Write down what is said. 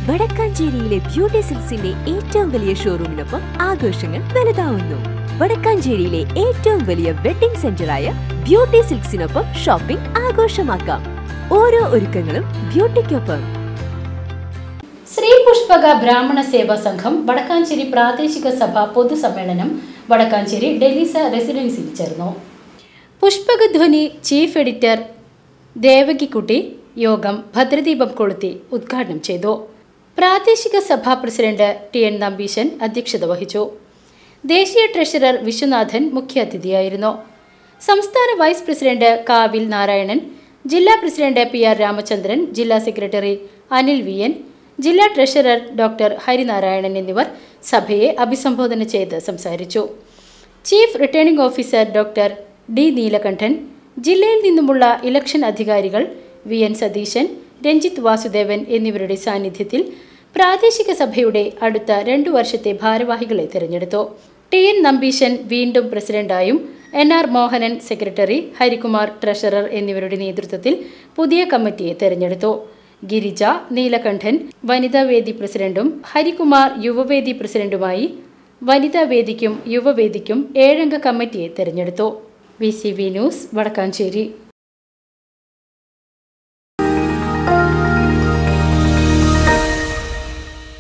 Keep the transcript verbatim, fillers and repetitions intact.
വടക്കാഞ്ചേരിയിലെ beauty സിൽക്സിന്റെ ഏറ്റവും വലിയ ഷോറൂമിനൊപ്പം ആഘോഷങ്ങൾ വലുതാവുന്നു. വടക്കാഞ്ചേരിയിലെ ഏറ്റവും വലിയ വെഡിംഗ് സെന്ററായ ബ്യൂട്ടി സിൽക്സിനൊപ്പം ഷോപ്പിംഗ് ആഘോഷമാക്കാം. ഓരോ ഒരുക്കങ്ങളും ബ്യൂട്ടിക്കൊപ്പം. ശ്രീ പുഷ്പക ബ്രാഹ്മണ സേവാ സംഘം വടക്കാഞ്ചേരി പ്രാദേശിക സഭ പൊതുസമ്മേളനം വടക്കാഞ്ചേരി ഡെലീസ റെസിഡൻസിയിൽ ചേർന്നു. പുഷ്പകധ്വനി ചീഫ് എഡിറ്റർ ദേവകിക്കുട്ടി യോഗം ഭദ്രദീപം കൊളുത്തി ഉദ്ഘാടനം ചെയ്തു. പ്രാദേശിക സഭാ പ്രസിഡന്റ് ടി എൻ നമ്പീശൻ അധ്യക്ഷത വഹിച്ചു. ദേശീയ ട്രഷറർ വിശ്വനാഥൻ മുഖ്യാതിഥിയായിരുന്നു. സംസ്ഥാന വൈസ് പ്രസിഡന്റ് കാവിൽ നാരായണൻ, ജില്ലാ പ്രസിഡന്റ് പി ആർ രാമചന്ദ്രൻ, ജില്ലാ സെക്രട്ടറി അനിൽ വി എൻ, ജില്ലാ ട്രഷറർ ഡോക്ടർ ഹരിനാരായണൻ എന്നിവർ സഭയെ അഭിസംബോധന ചെയ്ത് സംസാരിച്ചു. Chief returning officer doctor D Neelakantan, ജില്ലയിൽ നിന്നുമുള്ള ഇലക്ഷൻ അധികാരികൾ വി എൻ സതീശൻ, രഞ്ജിത്ത് വാസുദേവൻ എന്നിവരുടെ സാന്നിധ്യത്തിൽ പ്രാദേശിക സഭയുടെ അടുത്ത രണ്ടു വർഷത്തെ ഭാരവാഹികളെ തിരഞ്ഞെടുത്തു. ടി എൻ നമ്പീശൻ വീണ്ടും പ്രസിഡന്റായും N R Mohanan secretary, Harikumar treasurer എന്നിവരുടെ നേതൃത്വത്തിൽ പുതിയ കമ്മിറ്റിയെ തിരഞ്ഞെടുത്തു. ഗിരിജ, നീലകണ്ഠൻ വനിതാവേദി പ്രസിഡന്റും ഹരികുമാർ യുവവേദി പ്രസിഡന്റുമായി വനിതാവേദിക്കും യുവവേദിക്കും ഏഴംഗ കമ്മിറ്റിയെ തിരഞ്ഞെടുത്തു. V C V news, Vadakkanchery.